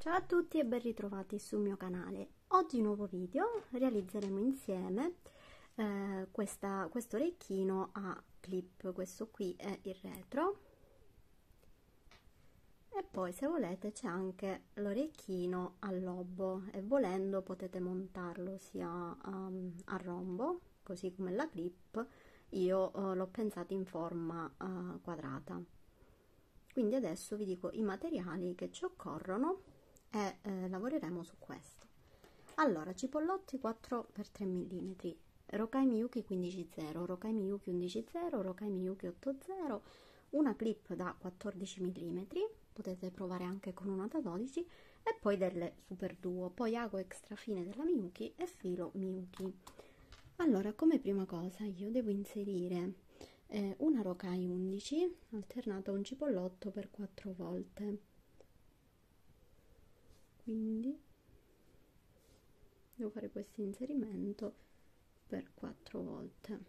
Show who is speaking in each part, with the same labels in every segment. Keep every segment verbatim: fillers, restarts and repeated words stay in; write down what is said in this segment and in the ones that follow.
Speaker 1: Ciao a tutti e ben ritrovati sul mio canale. Oggi nuovo video, realizzeremo insieme eh, questa, questo orecchino a clip. Questo qui è il retro e poi, se volete, c'è anche l'orecchino a lobo e volendo potete montarlo sia um, a rombo, così come la clip. Io uh, l'ho pensato in forma uh, quadrata. Quindi adesso vi dico i materiali che ci occorrono e eh, lavoreremo su questo. Allora, cipollotti quattro per tre millimetri, Rokai Miyuki quindici zero, Rokai Miyuki undici zero, Rokai Miyuki otto zero, una clip da quattordici millimetri, potete provare anche con una da dodici, e poi delle super duo, poi ago extra fine della Miyuki e filo Miyuki. Allora, come prima cosa io devo inserire eh, una Rokai undici alternata a un cipollotto per quattro volte, quindi devo fare questo inserimento per quattro volte.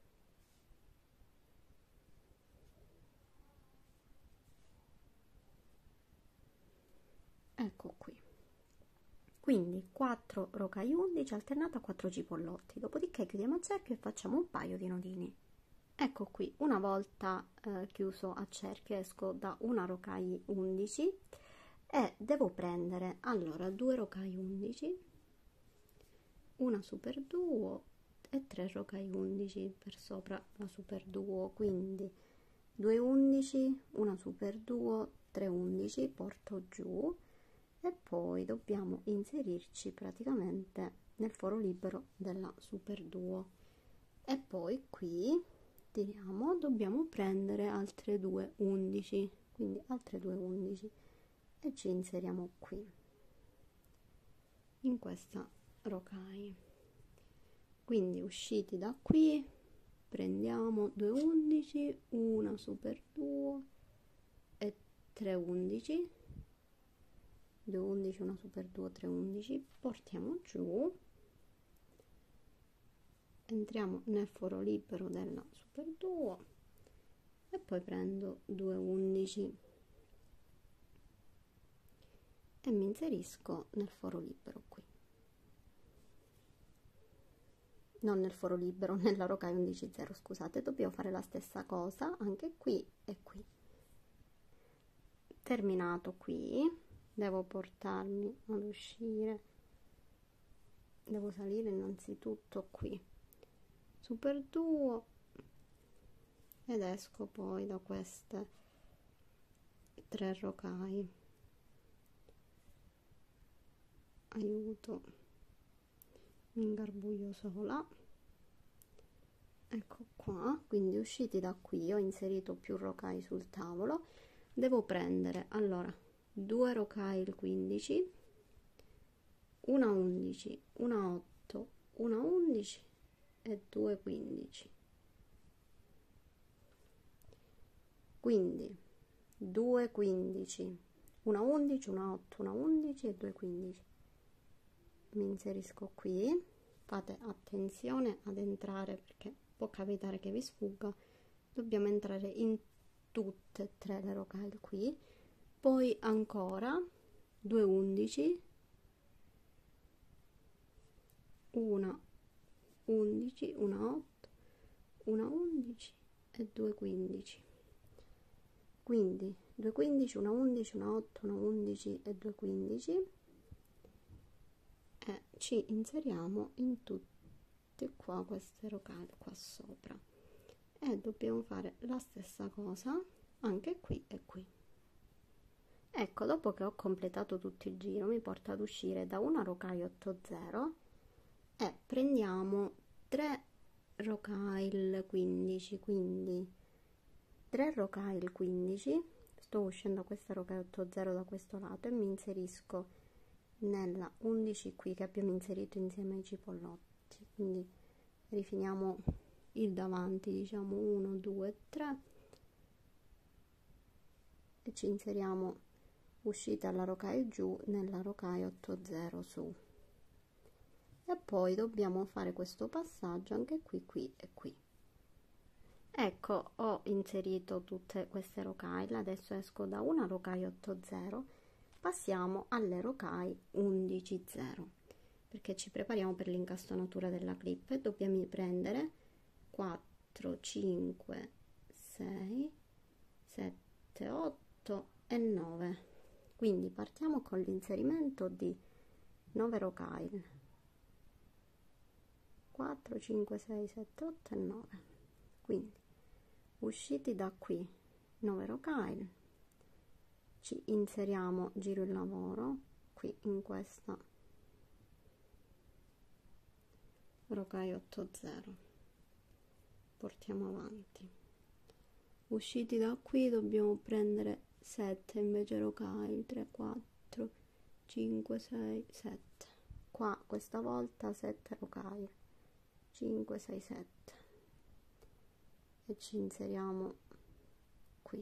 Speaker 1: Ecco qui, quindi quattro Rokai undici alternata a quattro cipollotti, dopodiché chiudiamo a cerchio e facciamo un paio di nodini. Ecco qui, una volta eh, chiuso a cerchio esco da una Rokai undici e devo prendere allora due Rokai undici, una super duo e tre Rokai undici per sopra la super duo, quindi due undici, una super duo, tre undici, porto giù e poi dobbiamo inserirci praticamente nel foro libero della super duo e poi qui tiriamo, dobbiamo prendere altre due undici, quindi altre due undici e ci inseriamo qui in questa Rokai. Quindi usciti da qui prendiamo due undici, una super duo e tre undici, due undici, una super duo, tre undici, portiamo giù, entriamo nel foro libero della super duo e poi prendo due undici e mi inserisco nel foro libero qui, non nel foro libero, nella Rokai undici zero, scusate. Dobbiamo fare la stessa cosa anche qui e qui. Terminato qui, devo portarmi ad uscire, devo salire innanzitutto qui, super duo, ed esco poi da queste tre Rokai. Aiuto, mi ingarbuglio sola. Ecco qua, quindi usciti da qui ho inserito più Rokai sul tavolo. Devo prendere allora due Rokai il quindici, una undici, una otto, una undici e due quindici, quindi due quindici, una undici, una otto, una undici e due quindici. Mi inserisco qui, fate attenzione ad entrare perché può capitare che vi sfugga, dobbiamo entrare in tutte e tre le Rokai qui, poi ancora due undici, una undici, una otto, una undici e due quindici, quindi due quindici, una undici, una otto, una undici e due quindici e ci inseriamo in tutte qua queste Rokai qua sopra e dobbiamo fare la stessa cosa anche qui e qui. Ecco, dopo che ho completato tutto il giro mi porta ad uscire da una Rokai otto zero e prendiamo tre Rokai il quindici, quindi tre Rokai il quindici, sto uscendo da questa Rokai otto zero da questo lato e mi inserisco nella undici qui che abbiamo inserito insieme ai cipollotti, quindi rifiniamo il davanti, diciamo uno, due, tre e ci inseriamo uscita alla Rokai giù nella Rokai otto zero su e poi dobbiamo fare questo passaggio anche qui, qui e qui. Ecco, ho inserito tutte queste Rokai, adesso esco da una Rokai otto zero, passiamo alle rocaille undici zero, perché ci prepariamo per l'incastonatura della clip e dobbiamo prendere quattro, cinque, sei, sette, otto e nove. Quindi partiamo con l'inserimento di nove rocaille, quattro, cinque, sei, sette, otto e nove. Quindi usciti da qui nove rocaille, ci inseriamo giro il lavoro qui in questa rocaille otto zero, portiamo avanti. Usciti da qui dobbiamo prendere sette invece rocaille, tre, quattro, cinque, sei, sette. Qua questa volta sette rocaille, cinque, sei, sette, e ci inseriamo qui.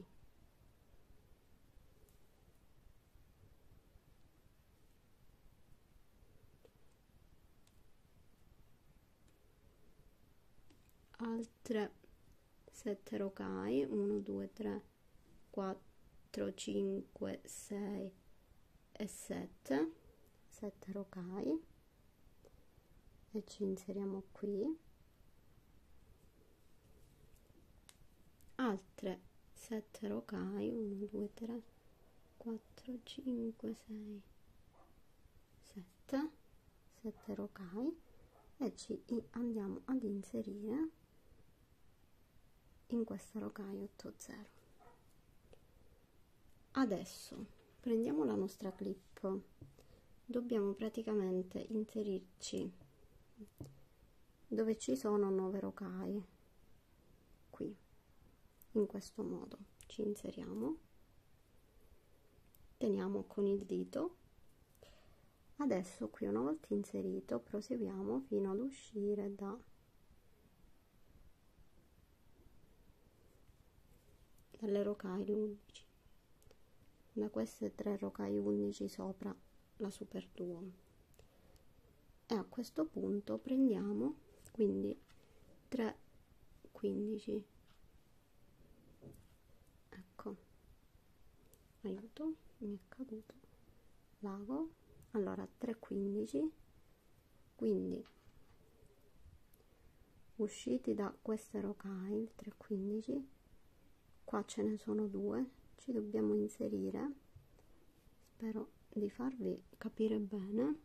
Speaker 1: Altre sette rocaille, uno, due, tre, quattro, cinque, sei e sette, sette rocaille, e ci inseriamo qui. Altre sette rocaille, uno, due, tre, quattro, cinque, sei, sette, sette rocaille, e ci andiamo ad inserire in questa rocaille otto zero. Adesso prendiamo la nostra clip, dobbiamo praticamente inserirci dove ci sono nove rocaille, qui in questo modo ci inseriamo, teniamo con il dito. Adesso qui, una volta inserito, proseguiamo fino ad uscire da dalle rocaille undici, da queste tre rocaille undici sopra la super duo, e a questo punto prendiamo quindi tre quindici, ecco, aiuto, mi è caduto l'ago. Allora tre quindici, quindi usciti da queste rocaille tre quindici, qua ce ne sono due, ci dobbiamo inserire, spero di farvi capire bene,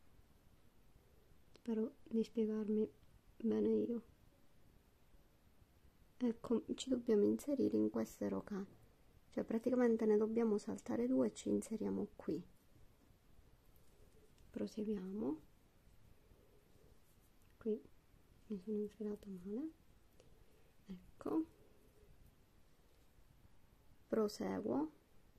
Speaker 1: spero di spiegarmi bene io. Ecco, ci dobbiamo inserire in queste rocaille, cioè praticamente ne dobbiamo saltare due e ci inseriamo qui. Proseguiamo, qui mi sono infilata male, ecco, proseguo,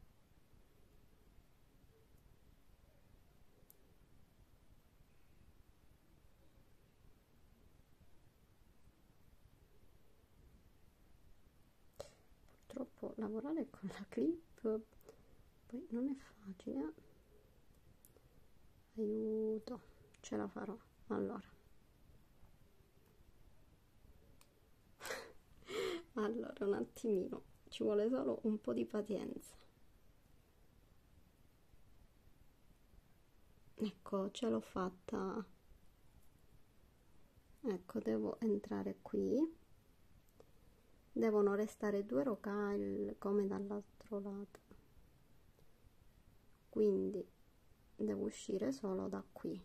Speaker 1: purtroppo lavorare con la clip poi non è facile, aiuto, ce la farò. Allora allora un attimino, ci vuole solo un po' di pazienza. Ecco, ce l'ho fatta, ecco, devo entrare qui, devono restare due rocaille come dall'altro lato, quindi devo uscire solo da qui,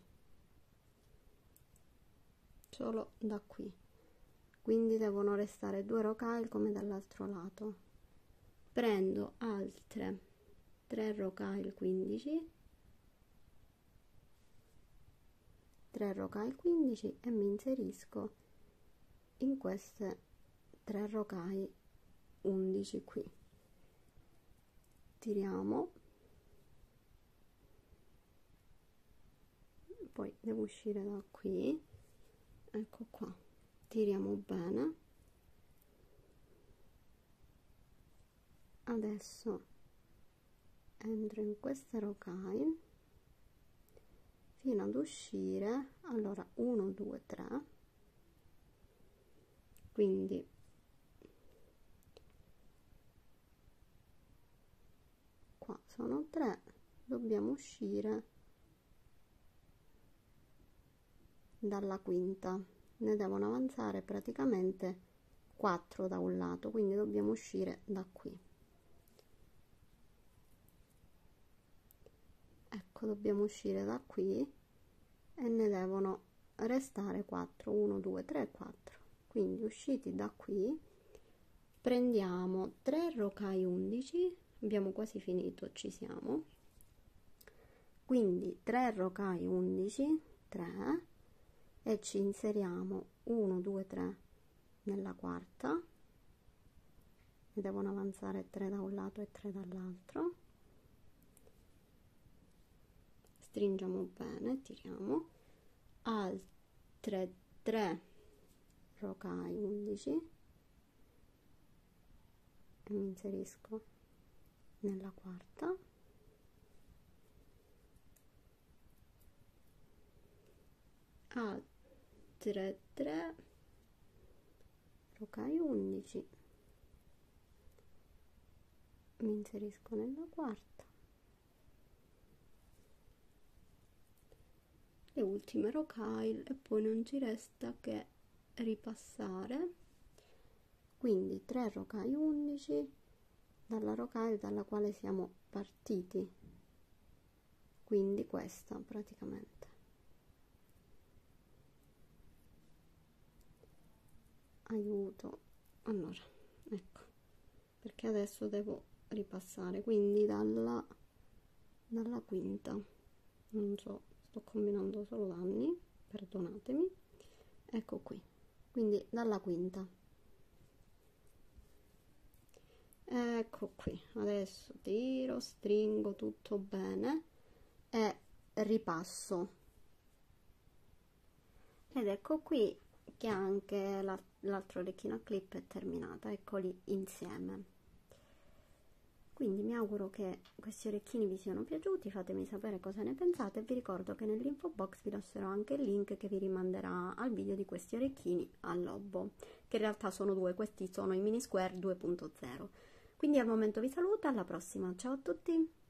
Speaker 1: solo da qui, quindi devono restare due rocaille come dall'altro lato. Prendo altre tre rocaille quindici, tre rocaille quindici, e mi inserisco in queste tre rocaille undici qui. Tiriamo, poi devo uscire da qui, ecco qua, tiriamo bene. Adesso entro in queste rocaille fino ad uscire, allora uno, due, tre, quindi qua sono tre, dobbiamo uscire dalla quinta, ne devono avanzare praticamente quattro da un lato, quindi dobbiamo uscire da qui. Ecco, dobbiamo uscire da qui e ne devono restare quattro, uno, due, tre, quattro. Quindi usciti da qui prendiamo tre rocai undici, abbiamo quasi finito, ci siamo, quindi tre rocai undici, tre, e ci inseriamo uno, due, tre nella quarta, ne devono avanzare tre da un lato e tre dall'altro, stringiamo bene, tiriamo, altre tre rocai undici e mi inserisco nella quarta, altre tre rocai undici, mi inserisco nella quarta, le ultime rocai e poi non ci resta che ripassare, quindi tre rocai undici dalla rocaille dalla quale siamo partiti, quindi questa praticamente. Aiuto, allora, ecco, perché adesso devo ripassare, quindi dalla, dalla quinta, non so, sto combinando solo danni, perdonatemi, ecco qui, quindi dalla quinta. Ecco qui, adesso tiro, stringo tutto bene e ripasso, ed ecco qui che anche l'altro orecchino a clip è terminata, eccoli insieme. Quindi mi auguro che questi orecchini vi siano piaciuti, fatemi sapere cosa ne pensate e vi ricordo che nell'info box vi lascerò anche il link che vi rimanderà al video di questi orecchini a lobo, che in realtà sono due, questi sono i mini square due punto zero. Quindi al momento vi saluto, alla prossima, ciao a tutti!